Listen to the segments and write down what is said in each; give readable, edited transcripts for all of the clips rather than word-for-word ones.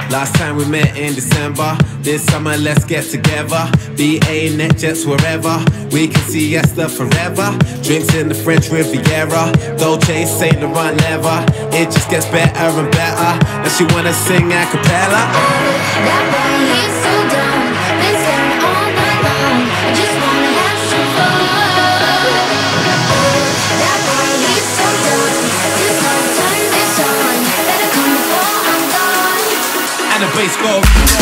Last time we met in December. This summer let's get together. BA, NetJets, wherever. We can see Esther forever. Drinks in the French Riviera. Dolce, Saint Laurent leather. It just gets better and better. And she wanna sing a cappella. That boy, he's so dumb. Been staring all night long. I just wanna have some fun. That boy, he's so dumb. There's no time this on. Better come before I'm gone. And the bass goes.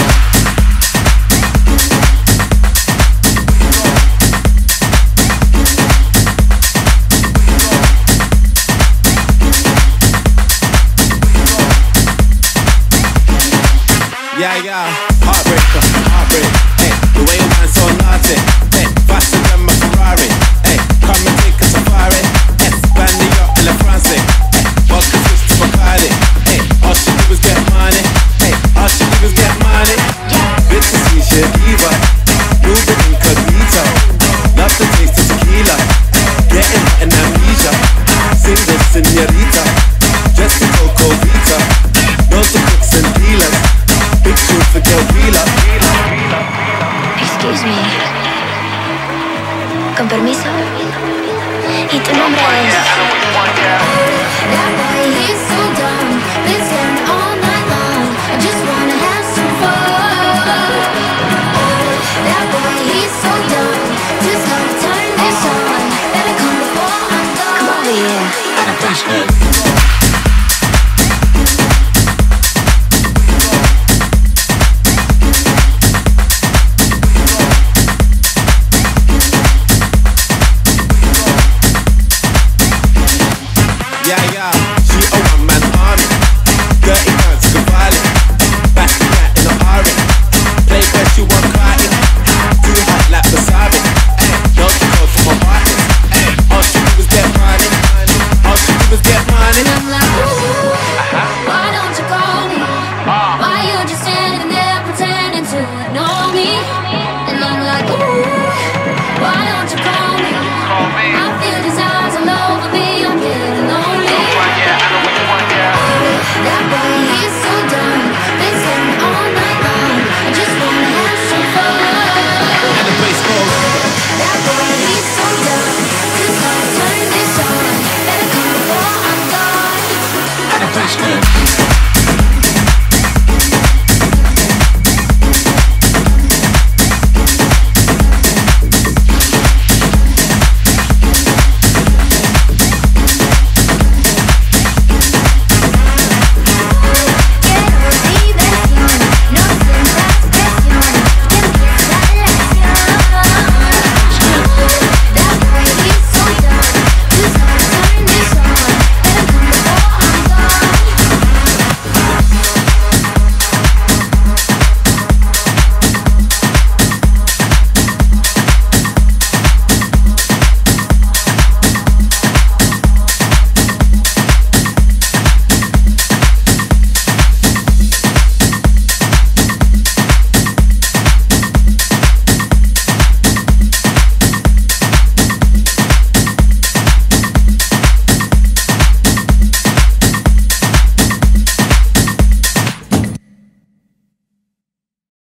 Yeah, heartbreaker, heartbreak. Hey, the way you dance so naughty. Hey, faster than my Ferrari. Hey, come and take a safari. Bandia and La France. Hey, vodka switch to Bacardi. Hey, all she do is get money. Hey, all she do is get money. Bitch is Misha Diva. Moving incognito. Love the taste of tequila. Getting hot in amnesia. Sing this señorita. Just a Coco Vita. Knows the cooks and dealers. Big shoes for Joe Wheeler. Excuse me. Con permiso. ¿Y tu nombre es? That boy, he's so dumb. Been staring all night long. I just wanna have some fun. That boy, he's so dumb. Just gotta turn this on. Better come before I'm gone. Come over here.